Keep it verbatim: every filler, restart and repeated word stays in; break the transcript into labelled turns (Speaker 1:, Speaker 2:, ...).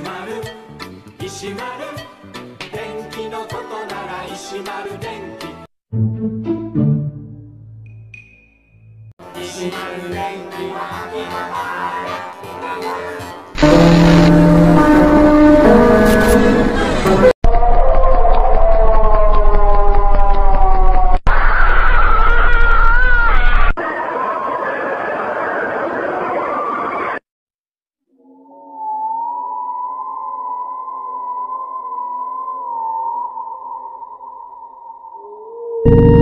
Speaker 1: まる石丸電気のことなら石丸電気石丸電気は秋葉原